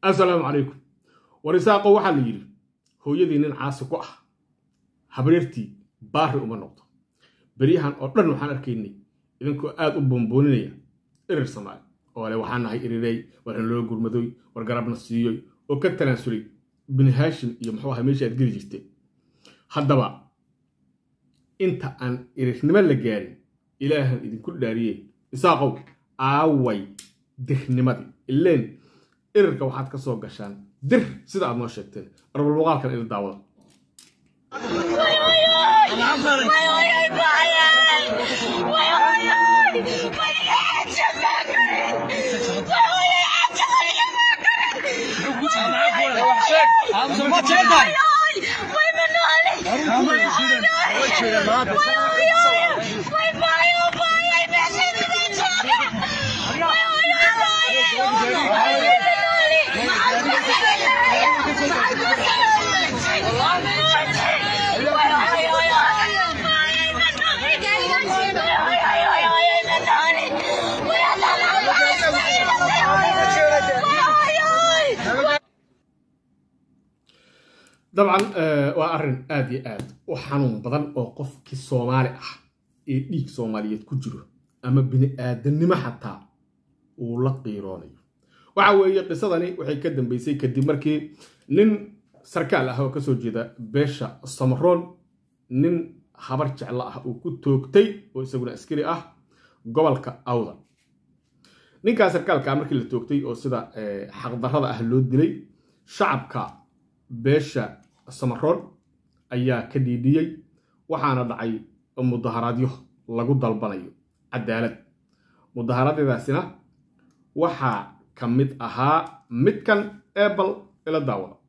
السلام عليكم ورساقه waxaa la yiri hooyadii nin caasi ku ah habareertii baari uma noqdo bariyahan oo dhan waxaan arkaynay idinku aad u boonbooninaya irir Soomaali oo le waxaan nahay iriray waxaan loo gurmadoy war garabna siiyay oo ka tanaasulay bin Haashim iyo muxuu ahaa meesha aad geli jirtay haddaba inta aan irirnimo la gaarin ilaahan idinku dhaariyay isaaqow aaway dirnimadii ileen إرك واحد كسر قشان در سيد عبد الناشئتين رب الوقال كان إلى الدعوة طبعا وأرن آدي وحنون بدن أوقف كصومالي ديك صومالية كجرو أما بني آدم حتى ولا قيراني وعوي قصدني وحي كدم بيسي كدي مركي نن سركال هو كسو جيدا بيشا السمرون نن خبرت الله وكتوكتي ويسوون أسكري قبلك أوضا نن كسركال كامركي اللي توكتي أو سيدا حق ضرر أهلود دلي شعبك بيشا السمرون أيا كديديي وحانا دعي مظاهرات لغو دالبانيو عدالة مظاهرات ذا سنة وحا كمد أها مدكن إبل إلى الدولة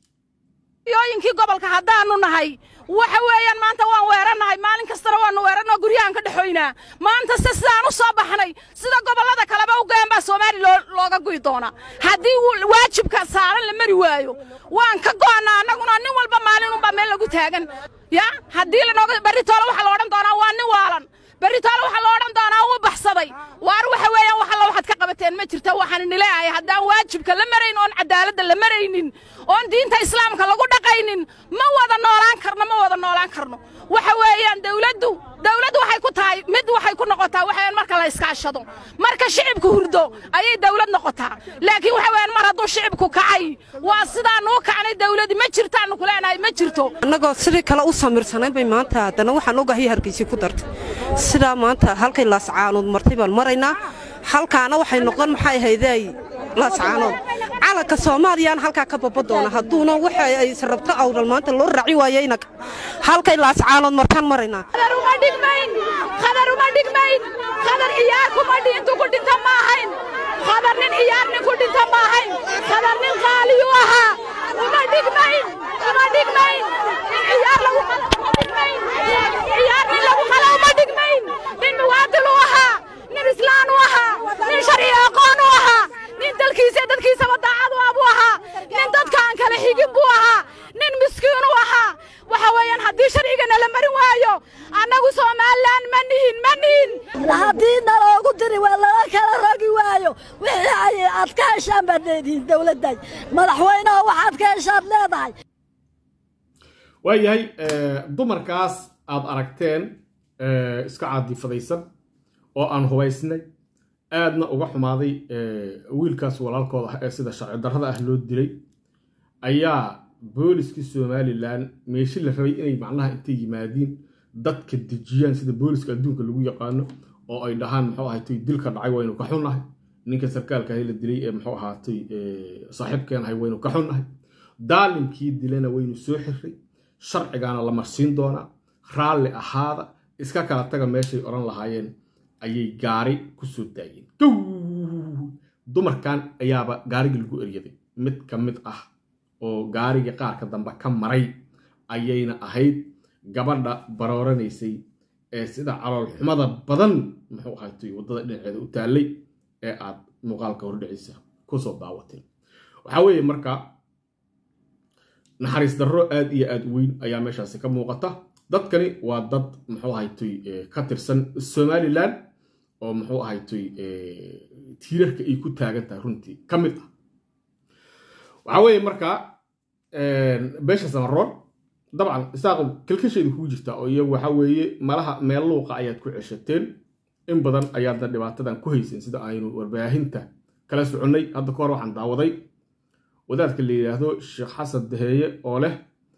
يوينكي قبل كهدانو نهاي وحويان ما أنت وان ويرناي مالين كستروان ويرنا قريان كدحوينا ما أنت سسانو صباحناي سيدا قبل هذا كلامه وقام بس وماري لوغا قويتونا هدي واجب كسارن لمري وايو وان كقوانا نقونا نوال بمالين وبمين لغو تاغن يا هدي لنوغا بريتولا وحا لوران دونا وان نوالان بريتولا وحا لوران دونا وبحصدي وارو حويان وحا لو حد كقبتين ما جرتا waxaan nileeyahay hadaan waajibka la marayn oo cadaaladda la maraynin oo diinta islaamka lagu dhaqaynin ma wada noolaan karno waxa weeyaan dawladdu waxay ku tahay mid waxay ku noqotaa waxaan marka la iska ashado marka shicibku hurdo ayay dawlad noqotaa laakiin waxa weeyaan mar hadduu shicibku kacay waa sidaan uu kacnay dawladdi ma jirtaan ku leenahay ma jirto annagoo sidii kale u samirsanay bay maanta hadana waxaan ogahay hargeysa ku dartay sida maanta halkay laascaanood martay baan maraynaa halkaana waxay noqon maxay hayday laascaanood calanka Soomaaliyan halka ka babadoona haduuna waxay ay sarabto awdal maanta loo raaci waayayna halkay laascaanood martaan marayna qadar uma dhigmayn qadar iyaar kuma dhinto ku dhinta ma ahayn qadar nin iyaar nin ku dhinta ma ahayn qadar nin qaaliyo aha uma dhigmayn iyaar lagu qala uma dhigmayn iyaar nin lagu qala uma dhigmayn nin muwaadin aha nin islaan aha nin sharci aqoon aha nin dadkiisa wadaacad abu aha nin dadkaan kala xigin buu aha nin miskiin aha waxa weeyaan hadii sharciigana la marin waayo anagu Soomaaliland ma nihin hadii naloogu diri waa la kala rogi waayo wixii ay aad ka heshaan badeedin dawladda madaxweynaha waxaad ka heshaan leedahay waayahay dumarkaas aad aragteen iska caadi fadaysan oo aan hubaysnay aadna uga xumaaday wiilkaas walaalkooda ee sida sharci darrada loo dilay ayaa booliska Soomaaliland meeshii la rabay inay macnaha intay yimaadeen dadka dejiyaan sida booliska adduunka lagu yaqaano oo ay dhahaan muxuu ahaatay dilka dhacay waynu ka xunnahay ninka sarkaalka la dilay ee muxuu ahaatay saaxiibkeen hay waynu ka xunnahay daalimkii dilana waynu soo xiray sharcigaana la marsiin doona raalli ahaada iska kala taga meeshay oran lahaayeen ayay gaari ku soo daayeen dumarkan ayaaba gaariga lagu eryaday mid ka mid ah oo gaariga qaarka dambe ka maray ayayna ahayd gabadha barooranaysay ee sida calool xumada badan muxuu ahaatay wadada dhinaceeda u taalay ee aad muuqaalka hordhicisa ku soo daawateen waxa weeye marka naxariis darro aad iyo aad weyn ayaa meeshaasi ka muuqata dadkani waa dad muxuu ahaatay ka tirsan Soomaaliland ومحو هايتوي تيرك إيكو تاجنتا رنتي كمية وحوي مركا بيش سمرون طبعا استاقم كل شيء اللي كوجرتا او يو وحوي مالها مeel luuqa ayaad ku ceshateen in badan ayaad dhibaatadan ku haysan sida aynu warbaahinta kala soconay hadda koor waxaan daawaday wadaadka la yiraahdo Sheekh Xasan Daheeye oo leh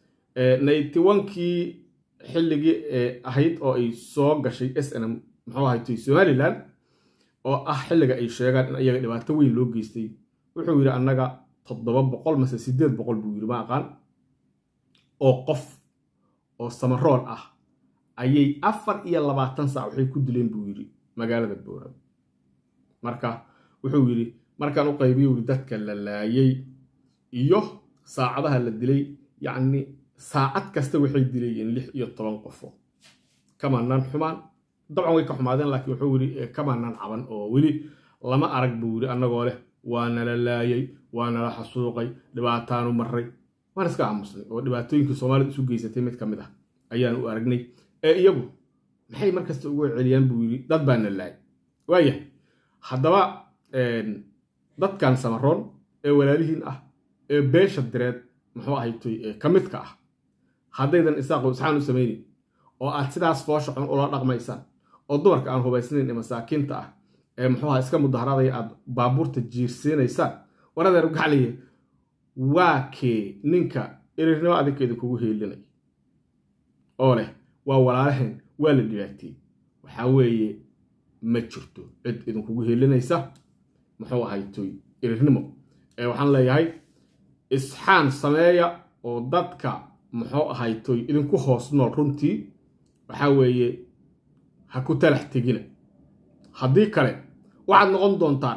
91kii xilligii ahayd oo ay soo gashay SNM muxuu ahayd Somaliland oo xilliga ay sheegaan in ayaga dhibaato weyn loo geystay wuxuu yiri annaga 700 mise 800 buu yiri ma aqaan oo qof oo samaroon ayay 24 saac waxay ku dileen buu yiri magaalada Boorama marka wuxuu yiri markaan u qaybiyo dadka la laayay iyo saacadaha la dilay yaani saacad kasta waxay dilayeen 16 qof kamaanaan xumaan dabcan way ka xumaadeen laakiin wuxuu yiri kamaanaan caban oo wali lama arag buu yiri annagoo leh waana la laayay waana la xasuuqay dhibaataanu maray waan iska aamusnay oo dhibaatooyinka Soomaalidu isu geysatay mid kamid ayaan u aragnay iyagu maxay markasta ugu celiyaan buu yiri dad baan la laayay waaya hadaba dadkan samaroon walaalihiin beesha direed muxuu ahaaytay kamidka haddaydan isaaqo saxan u sameeyay oo aad sidaas fooshacan ula dhaqmaysaan oo dumarka aan hubaysnayn ee masaakiinta muxuu iska mudaharaday aad baabuurta jiirsiinaysaan waradeer gacaliye waakee ninka irirnimo adinkeeda kugu heelinay oo leh waa walaalahan waa la dhibaatay waxa weeye ma jirto cid idin kugu heelinaysa muxuu ahaaytay irirnimo waxaan leeyahay isxaan sameeya oo dadka muxuu ahaaytay idinku hoos nool runtii waxa weeye ha ku talax tegina haddii kale waxaad noqon doontaan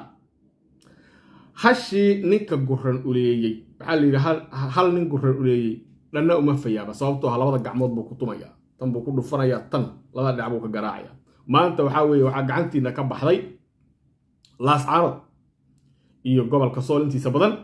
hashi ninka guran u leeyay waxa la yiraahdaa hal nin guran u leeyay dhanna uma fayaaba sababtoo labada gacmood buu ku tumaya tan buu ku dhufanaya tan labada dhinac buu ka garaacaya maanta waxa weeye waxa gacantiina ka baxday laascaanood iyo gobolka Sool intiisa badan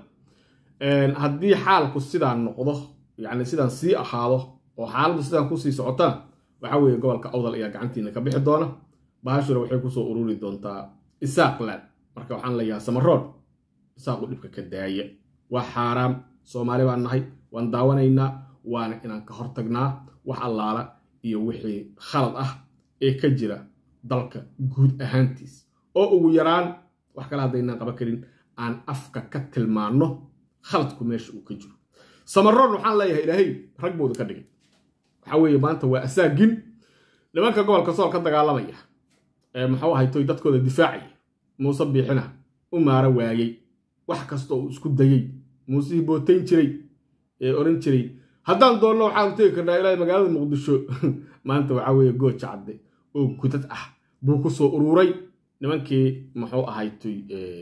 haddii xaalku sidaan noqdo yani sidaan sii ahaado oo xaaladdu sidaan ku sii socotaan waxa weeye gobolka Awdal ayaa gacantiina ka bixi doona baashura waxay ku soo ururi doontaa Isaaqland marka waxaan leeyahay samaroon isaaqu dhibka ka daaya waa xaraam Soomaali baan nahay waan daawanaynaa waana inaan ka hortagnaa wax allaala iyo wixii khalad ee ka jira dalka guud ahaantiis oo ugu yaraan wax kala hadayna qaban karin aan afka ka tilmaano khaladku meesha uu ka jiro samaroon waxaan leeyahay ilaahay rag booda ka dhigay waxa weeye maanta waa asaagin nimanka gobolka Sool ka dagaalamaya muxuu ahaaytay dadkooda difaacay Muuse Biixina u maara waayay wax kasta oo isku dayay Muuse booteen jiray oran jiray haddaan doonno waxaan tagi karnaa ilaa magaalada Muqdisho maanta waxa weeye gooja cadde oo gudad buu ku soo ururay nimankii muxuu ahaaytay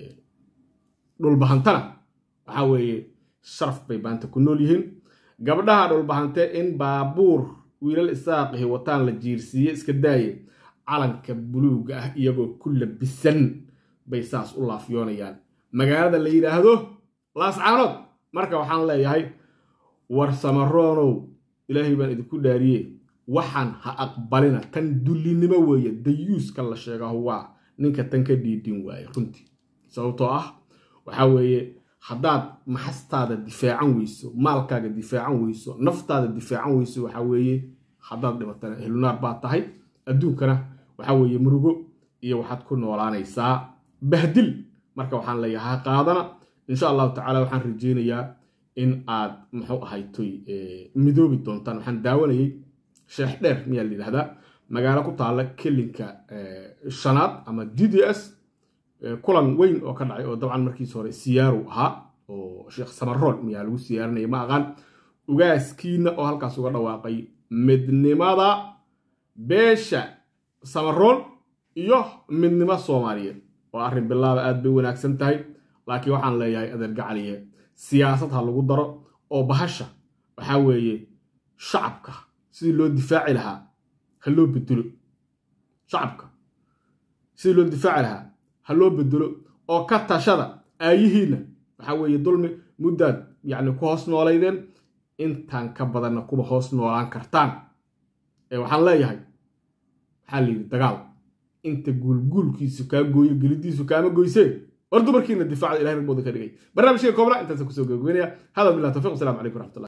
dhulbahantana waxa weeye sharaf bay baanta ku nool yihiin gabdhaha dhulbahante in baabuur wiilal isaaqi wataan la jiirsiiyay iska daayay calanka buluuga iyagoo ku labisan bay saas u laafyoonayaan magaalada la yiraahdo laascaanood marka waxaan leeyahay war samaroonow ilaahay baan idinku dhaariyay waxaan ha aqbalina tan dullinimo weeye dayuuska la sheegaa waa ninka tan ka dhiidin waaye runtii sababtoo waxa weeye haddaad maxastaada difaacan weyso maalkaaga difaacan weyso naftaada difaacan weyso waxa weeye haddaad dhibatana ehlunaar baad tahay adduunkana waxa weeye murugo iyo waxaad ku noolaanaysaa bahdil marka waxaan leeyahay qaadana insha Allah ta'ala waxaan rajeynayaa in aad muxuu ahaaytay midoobi doontaan waxaan daawanayay sheekh dheer miyaa la yiraahdaa magaalo ku taala kelinka shanaad ama DDS kulan weyn oo ka dhacay oo dabcan markiis hore siyaaru oo sheekh samaroon miyaa lagu siyaarinay ma aqaan ugaaskiina oo halkaas uga dhawaaqay midnimada beesha samaroon iyo midnimo Soomaaliyeed oo arrin bilaaba aad bay wanaagsan tahay laakiin waxaan leeyahay adeer gacaliye siyaasad ha lagu daro oo bahasha waxa weeye shacabka sidii loo difaaci lahaa ha loo bedelo shacabka sidii loo difaaci lahaa ha loo bedelo oo ka tashada aayihiina waxa weeye dulmi muddaad yani ku hoos noolaydeen intaan ka badanna kuma hoos noolaan kartaan waxaan leeyahay waxaa la yidhi dagaal inta guulguulkiisu kaa gooyo gelidiisu kaama goysee وردو بركينا الدفاع إلهي نقبض كريجي برنامج شيء كبرى أنت سكسوق وينيا هذا بالله توفيق والسلام عليكم ورحمة الله